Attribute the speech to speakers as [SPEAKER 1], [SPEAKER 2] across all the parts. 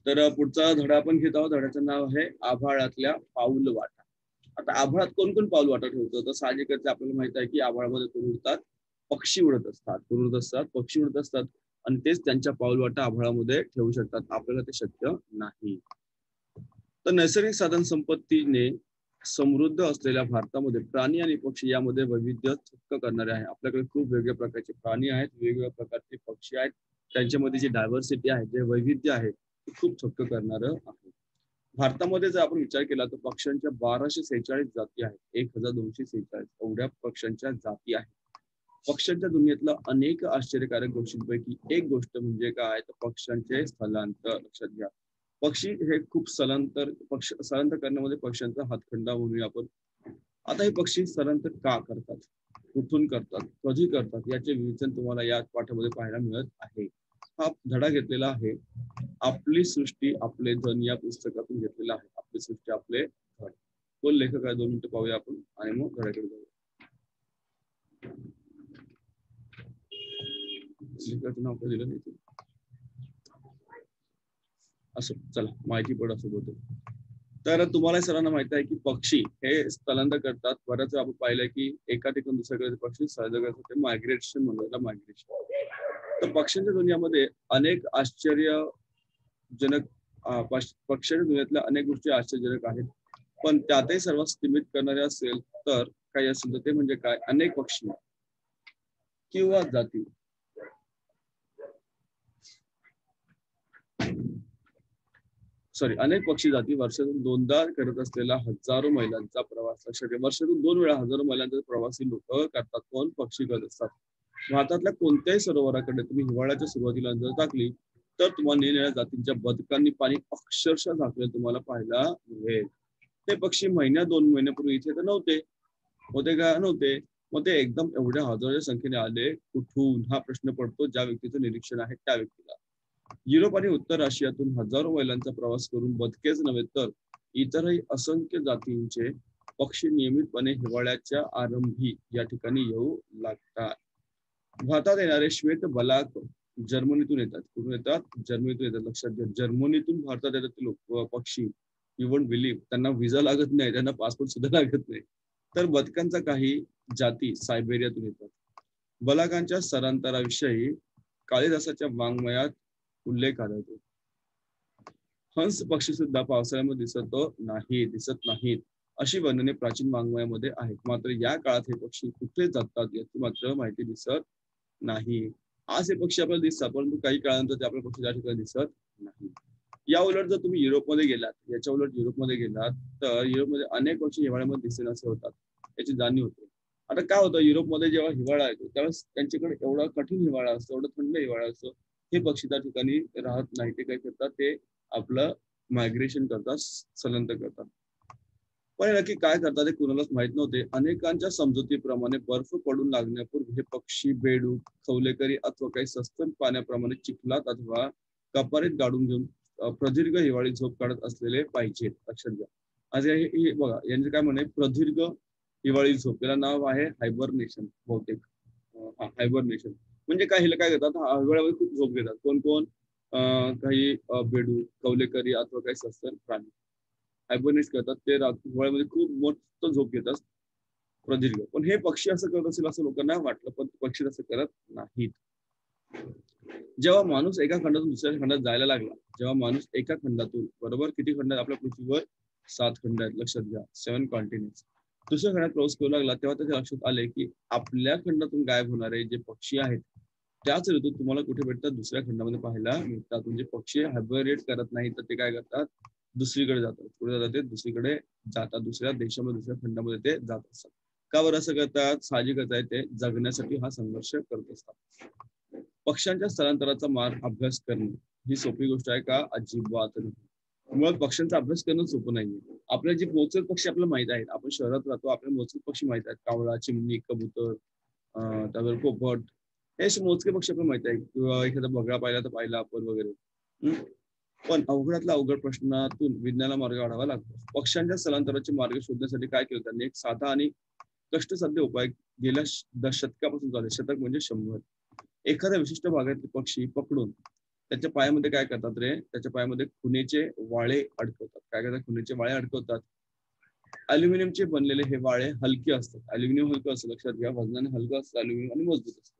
[SPEAKER 1] तर पुढचा धडा आपण घेत आहोत. धड्याचं नाव आहे आभाळातल्या पाऊल वाटा. आता आभाळात कोण कोण पाऊल वाटा ठेवतो? तर साहजिकच आपल्याला माहित आहे की आभाळामध्ये कोण उडतात? पक्षी उडत असतात. कोण उडत असतात? पक्षी उडत असतात आणि तेच त्यांच्या पाऊल वाटा आभाळामध्ये ठेवू शकतात. आपल्याला ते शक्य नाही. तर नैसर्गिक साधन संपत्तीने समृद्ध असलेल्या भारतामध्ये प्राणी आणि पक्षी यामध्ये वैविध्य थक्क करणारे आहे. आपल्याकडे खूप वेगवेगळ्या प्रकारचे प्राणी आहेत, वेगवेगळ्या प्रकारचे पक्षी आहेत. त्यांच्यामध्ये जी डायव्हर्सिटी आहे, जे वैविध्य आहे, ते खूप थक्क करणारं आहे. भारतामध्ये जर आपण विचार केला तर पक्ष्यांच्या 1246 जाती आहेत. 1246 एवढ्या पक्ष्यांच्या जाती आहेत. पक्ष्यांच्या दुनियेतला अनेक आश्चर्यकारक गोष्टींपैकी एक गोष्ट म्हणजे काय? तर पक्ष्यांचे स्थलांतर. लक्षात घ्या, पक्षी हे खूप स्थलांतर करण्यामध्ये पक्ष्यांचा हातखंडा म्हणूया आपण. आता हे पक्षी स्थलांतर का करतात, कुठून करतात, कधी करतात, याचे विवेचन तुम्हाला या पाठामध्ये पाहायला मिळत आहे. हा धडा घेतलेला आहे आपली सृष्टी आपले धन या पुस्तकातून घेतलेला आहे. आपली सृष्टी आपले धन. कोण लेखक आहे 2 मिनिटं पाहूया आपण आणि मग धड्याकडे जाऊया. लेखकाचं नाव काय दिलं नाही असं, चला माहिती पड असं बोलतो. तर तुम्हाला सर्वांना माहित आहे की पक्षी हे स्थलांतर करतात. बऱ्याच वेळा आपण पाहिलंय की एका ठिकाणी दुसऱ्याकडे पक्षी स्थलांतर करतात. मायग्रेशन म्हणतात, मायग्रेशन. तर पक्ष्यांच्या दुनियामध्ये अनेक आश्चर्यजनक पक्ष्यांच्या दुनियेतल्या अनेक गोष्टी आश्चर्यजनक आहेत. पण त्यातही सर्वात सीमित करणारे असेल तर काही असेल तर ते म्हणजे काय? अनेक पक्षी किंवा जाती अनेक पक्षी जाती वर्षातून 2दा करत असलेला हजारो मैलांचा प्रवास. लक्षात घ्या, वर्षातून 2 वेळा हजारो मैलांचा प्रवासी लोक करतात. कोण? पक्षी करत असतात. भारतातल्या कोणत्याही सरोवराकडे तुम्ही हिवाळ्याच्या सुरुवातीला नजर टाकली तर तुम्हाला निरनिराळ्या जातींच्या बदकांनी पाणी अक्षरशः झाकलेलं तुम्हाला पाहायला मिळेल. ते पक्षी 2 महिन्यापूर्वी इथे तर नव्हते. होते का? नव्हते. मग ते एकदम एवढ्या हजारोच्या संख्येने आले कुठून? हा प्रश्न पडतो ज्या व्यक्तीचं निरीक्षण आहे त्या व्यक्तीला. युरोप आणि उत्तर आशियातून हजारो मैलांचा प्रवास करून बदकेच नव्हे तर इतरही असंख्य जातींचे पक्षी नियमितपणे हिवाळ्याच्या आरंभी या ठिकाणी येऊ लागतात. भारतात येणारे श्वेत बलाक जर्मनीतून येतात. कुठून येतात? जर्मनीतून येतात. लक्षात घ्या, जर्मनीतून भारतात येतात ते लोक पक्षी. यू वोंट बिलीव्ह, त्यांना व्हिसा लागत नाही, त्यांना पासपोर्ट सुद्धा लागत नाही. तर बदकांचा काही जाती सायबेरियातून येतात. बलाकांच्या स्थलांतराविषयी कालिदासाच्या वाङ्मयात उल्लेख आढळतो. हंस पक्षी सुद्धा पावसाळ्यामध्ये दिसत नाहीत अशी वर्णने प्राचीन वाङ्मयामध्ये आहेत. मात्र या काळात हे पक्षी कुठे जातात याची मात्र माहिती दिसत नाही. आज हे पक्षी आपल्याला दिसतात, परंतु काही काळानंतर ते आपल्या पक्षी त्या ठिकाणी दिसत नाही. या उलट जर तुम्ही युरोपमध्ये गेलात, याच्या उलट युरोपमध्ये गेलात तर युरोपमध्ये अनेक पक्षी हिवाळ्यामध्ये दिसेनासे होतात, याची जाणीव होते. आता काय होतं, युरोपमध्ये जेव्हा हिवाळा येतो त्यावेळेस त्यांच्याकडे एवढा कठीण हिवाळा असतो, एवढा थंड हिवाळा असतो, हे पक्षी त्या ठिकाणी राहत नाही. ते काय करतात? ते आपलं मायग्रेशन करतात, स्थलांतर करतात. पण नक्की काय करतात हे कुणालाच माहित नव्हते. अनेकांच्या समजुतीप्रमाणे बर्फ पडून लागण्यापूर्वी हे पक्षी बेडूक, खवलेकरी अथवा काही सस्तन पाण्याप्रमाणे चिखलात अथवा कपारीत गाडून घेऊन प्रदीर्घ हिवाळी झोप काढत असलेले पाहिजेत. लक्षात घ्या, आज हे बघा, यांचे काय म्हणे? प्रदीर्घ हिवाळी झोप, याला नाव आहे हायबरनेशन बहुतेक. हायबरनेशन म्हणजे काय? हिला काय करतात? हिवाळ्यामध्ये खूप झोप घेतात. कोण कोण? काही बेडूक, कवलेकरी अथवा काही सस्तन प्राणी हायबरनेट करतात. ते हिवाळ्यामध्ये खूप मस्त झोप घेतात प्रदीर्घ. पण हे पक्षी असं करत असेल असं लोकांना वाटलं, पण पक्षी असं करत नाहीत. जेव्हा माणूस एका खंडातून दुसऱ्या खंडात जायला लागला, जेव्हा माणूस एका खंडातून, बरोबर किती खंड आहेत आपल्या पृथ्वीवर? 7 खंड आहेत. लक्षात घ्या, 7 कॉन्टिनेंट्स. दुसऱ्या खंडात प्रवास करू लागला तेव्हा त्याच्या लक्षात आले की आपल्या खंडातून गायब होणारे जे पक्षी आहेत त्याच ऋतूत तुम्हाला कुठे भेटतात? दुसऱ्या खंडामध्ये पाहायला मिळतात. म्हणजे पक्षी हायबरनेट करत नाही तर ते काय करतात? दुसरीकडे जातात. पुढे जातात, ते दुसरीकडे जातात, दुसऱ्या देशामध्ये, दुसऱ्या खंडामध्ये ते जात असतात. का बरं असं करतात? साहजिकच आहे, ते जगण्यासाठी हा संघर्ष करत असतात. पक्ष्यांच्या स्थलांतराचा मार्ग अभ्यास करणे ही सोपी गोष्ट आहे का? अजिबात नाही. मुळात पक्ष्यांचा अभ्यास करणं सोपं नाहीये. आपले जे मोजकेच पक्षी आपल्याला माहित आहेत, आपण शहरात राहतो, आपल्याला मोजकेच पक्षी माहित आहेत. कावळा, चिमणी, कबूतर, त्यावर पोपट, हे असे मोजके पक्षी आपल्याला माहित आहे. किंवा एखादा बगळा पाहिला तर पाहिला आपण वगैरे. पण अवघडातला अवघड प्रश्नातून विज्ञानाला मार्ग काढावा लागतो. पक्ष्यांच्या स्थलांतराचे मार्ग शोधण्यासाठी काय केलं त्यांनी? एक साधा आणि कष्टसाध्य उपाय गेल्या शतकापासून झाले. शतक म्हणजे 100. एखाद्या विशिष्ट भागातले पक्षी पकडून त्याच्या पायामध्ये काय करतात रे, त्याच्या पायामध्ये खुनेचे वाळे अडकवतात. काय करतात, खुनेचे वाळे अडकवतात. अल्युमिनियमचे बनलेले हे वाळे हलके असतात. अल्युमिनियम हलकं असतं, लक्षात घ्या, वजनाने हलकं असतं अल्युमिनियम आणि मजबूत असतं.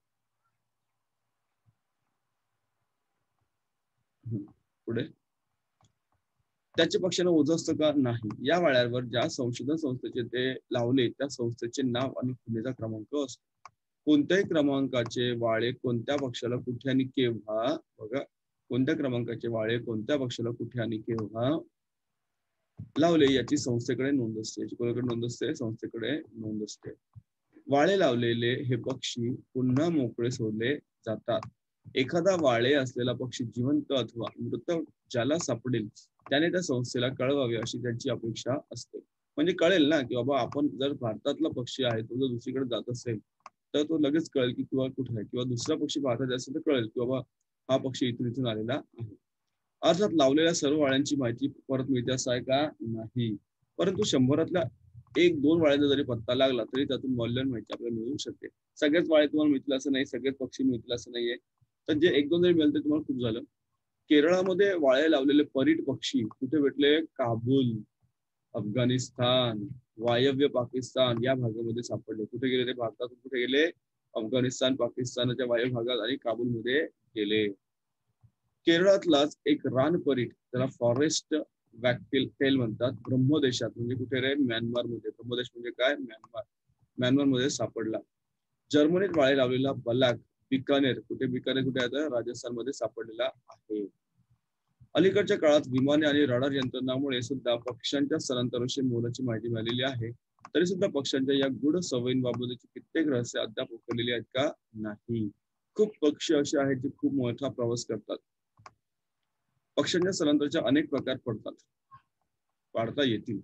[SPEAKER 1] पुढे, त्याच्या पक्षाला ओझं असतं का, नाही. या वाळ्यावर ज्या संशोधन संस्थेचे ते लावले त्या संस्थेचे नाव आणि खुनेचा क्रमांक असतो. कोणत्याही क्रमांकाचे वाळे कोणत्या पक्षाला कुठे आणि केव्हा, बघा, कोणत्या क्रमांकाचे वाळे कोणत्या पक्षाला कुठे आणि केव्हा लावले याची संस्थेकडे नोंद असते. याची कोणाकडे नोंद असते, संस्थेकडे नोंद असते. वाळे लावलेले हे पक्षी पुन्हा मोकळे सोडले जातात. एखादा वाळे असलेला पक्षी जिवंत अथवा मृत ज्याला सापडेल त्याने त्या संस्थेला कळवावे अशी त्यांची अपेक्षा असते. म्हणजे कळेल ना की बाबा आपण जर भारतातला पक्षी आहे तो जर दुसरीकडे जात असेल तर तो लगेच कळेल की किंवा कुठे आहे, किंवा दुसरा पक्षी भारतात असेल तर कळेल की बाबा हा पक्षी इथून इथून आलेला आहे. अर्थात लावलेल्या सर्व वाळ्यांची माहिती परत मिळते असं आहे का, नाही. परंतु 100तल्या 1-2 वाळ्यांचा जरी पत्ता लागला तरी त्यातून मौल्यवान माहिती आपल्याला मिळू शकते. सगळेच वाळे तुम्हाला मिळतील असं नाही, सगळेच पक्षी मिळतील असं नाहीये. तर जे 1-2 जरी मिळाले तुम्हाला खूप झालं. केरळामध्ये वाळे लावलेले परीट पक्षी कुठे भेटले, काबूल, अफगाणिस्तान, वायव्य पाकिस्तान या भागामध्ये सापडले. कुठे गेले ते, भारतातून कुठे गेले, अफगाणिस्तान पाकिस्तानच्या वायव्य भागात आणि काबूलमध्ये गेले. केरळातलाच एक रानपरीट, त्याला फॉरेस्ट वॅक्टेल म्हणतात, ब्रह्मदेशात म्हणजे कुठे रे, म्यानमार मध्ये. ब्रह्मदेश म्हणजे काय, म्यानमार. म्यानमार मध्ये सापडला. जर्मनीत वाळे लावलेला बलाक, बिकानेर, कुठे बिकानेर कुठे आहे, राजस्थान मध्ये सापडलेला आहे. अलीकडच्या काळात विमाने आणि रडार यंत्रणामुळे सुद्धा पक्ष्यांच्या स्थलांतराविषयी मोलाची माहिती मिळालेली आहे. तरी सुद्धा पक्ष्यांच्या या गूढ सवयींबाबतची कित्येक रहस्य अद्याप उकललेली आहेत का, नाही. खूप पक्षी असे आहेत जे खूप मोठा प्रवास करतात. पक्ष्यांच्या स्थलांतराचे अनेक प्रकार पाडता येतील.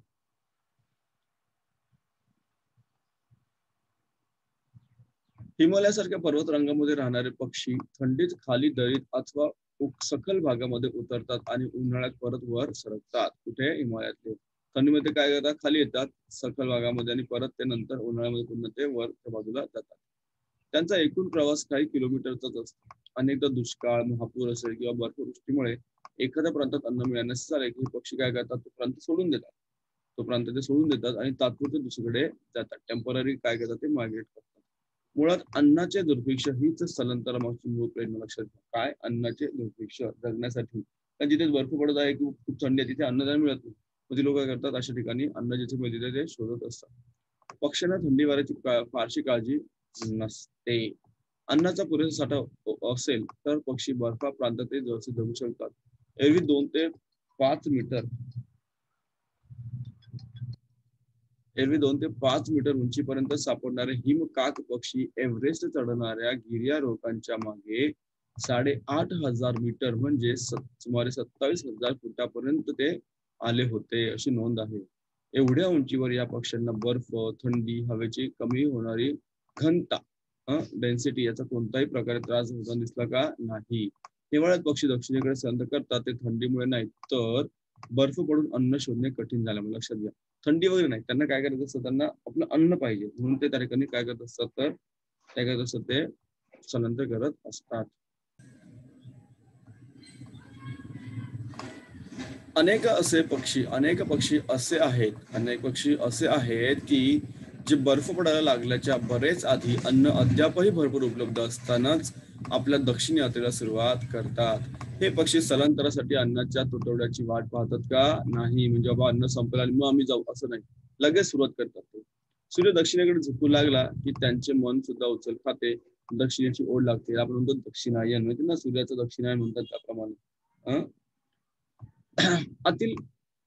[SPEAKER 1] हिमालयासारख्या पर्वतरांगामध्ये राहणारे पक्षी थंडीत खाली दरीत अथवा सखल भागामध्ये उतरतात आणि उन्हाळ्यात परत वर सरकतात. कुठे, हिमालयातले. थंडीमध्ये काय करतात, खाली येतात सखल भागामध्ये आणि परत ते नंतर उन्हाळ्यामध्ये पुन्हा ते वरच्या बाजूला जातात. त्यांचा एकूण प्रवास काही किलोमीटरचाच असतो. अनेकदा दुष्काळ, महापूर असेल किंवा बर्फवृष्टीमुळे एखाद्या प्रांतात अन्न मिळण्यास झाले की पक्षी काय करतात, तो प्रांत सोडून देतात. तो प्रांत ते सोडून देतात आणि तात्पुरते दुसरीकडे जातात. टेम्पररी काय करतात, ते मायग्रेट करतात. मुळात अन्नाचे दुर्भिक्ष हीच स्थलांतरामागची मूळ प्रेरणा, लक्षात घ्या. काय, अन्नाचे दुर्भिक्ष जगण्यासाठी. कारण जिथे बर्फ पडत आहे किंवा खूप थंडी आहे तिथे अन्नदान मिळत नाही. मग ते लोक काय करतात, अशा ठिकाणी अन्न जिथे मिळते ते शोधत असतात. पक्ष्यांना थंडी वाऱ्याची फारशी काळजी नसते. अन्नाचा पुरेसा साठा असेल तर पक्षी बर्फा प्रांतात जगू शकतात. एरवी 2 ते 5 मीटर एरवी 2 ते 5 मीटर उंचीपर्यंत सापडणारे हिमकाक पक्षी एव्हरेस्ट चढणाऱ्या गिर्यारोहकांच्या मागे 8,500 मीटर म्हणजे सुमारे 27,000 फुटापर्यंत ते आले होते अशी नोंद आहे. एवढ्या उंचीवर या पक्ष्यांना बर्फ, थंडी, हवेची कमी होणारी घनता, डेन्सिटी याचा कोणताही प्रकारे त्रास होताना दिसला का, नाही. हिवाळ्यात पक्षी दक्षिणेकडे स्थलांतर करतात. ते थंडीमुळे नाही तर बर्फ पडून अन्न शोधणे कठीण झाल्यामुळे, लक्षात घ्या. थंडी वगैरे नाही, त्यांना काय करायचं असतं, त्यांना आपलं अन्न पाहिजे म्हणून ते त्या ठिकाणी काय करत असतात, तर काय करत असतात, ते स्थलांतर करत असतात. अनेक पक्षी असे आहेत की जे बर्फ पडायला लागल्याच्या बरेच आधी अन्न अद्यापही भरपूर उपलब्ध असतानाच आपल्या दक्षिण यात्रेला सुरुवात करतात. हे पक्षी स्थलांतरासाठी अन्नाच्या तुटवड्याची वाट पाहतात का, नाही. म्हणजे बाबा अन्न संपलं आणि मग आम्ही जाऊ असं नाही, लगेच सुरुवात करतात ते. सूर्य दक्षिणेकडे झुकू लागला की त्यांचे मन सुद्धा उचल खाते, दक्षिणेची ओढ लागते. आपण म्हणतो दक्षिणायन, म्हणजे ना सूर्याचं दक्षिणायन म्हणतात त्याप्रमाणे. आतील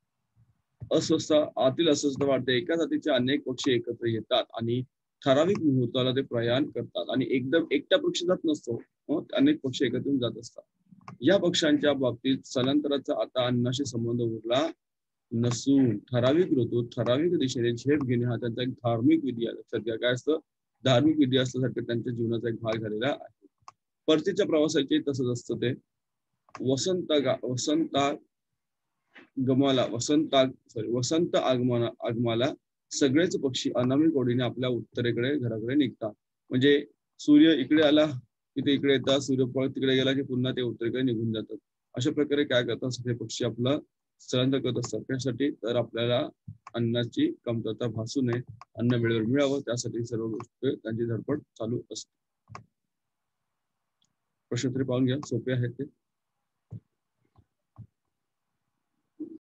[SPEAKER 1] अस्वस्थता वाढते. एका जातीचे अनेक पक्षी एकत्र येतात आणि ठराविक मुहूर्ताला ते प्रयाण करतात आणि एकदम एकटा पक्षी जात नसतो, अनेक पक्षी एकत्र येऊन जात असतात. या पक्ष्यांच्या बाबतीत स्थलांतराचा आता अन्नाशी संबंध उरला नसून ठराविक ऋतूत ठराविक दिशेने झेप घेणे हा त्यांचा एक धार्मिक विधी आहे. सध्या काय असतं, धार्मिक विधी असल्यासारखं त्यांच्या जीवनाचा एक भाग झालेला आहे. परतीच्या प्रवासाचे तसंच असतं. ते वसंत आगमाला सगळेच पक्षी अनामिक ओढीने आपल्या उत्तरेकडे घराकडे निघतात. म्हणजे सूर्य इकडे आला की ते इकडे येतात, सूर्यप्रकाश तिकडे गेला की पुन्हा ते उत्तरेकडे निघून जातात. अशा प्रकारे काय करतात सगळे पक्षी आपला स्थलांतर करत असतात. त्यासाठी तर आपल्याला अन्नाची कमतरता भासू नये, अन्न वेळेवर मिळावं, त्यासाठी सर्व गोष्टी त्यांची धडपड चालू असते. प्रश्न तरी पाहून घ्या, सोपे आहेत ते.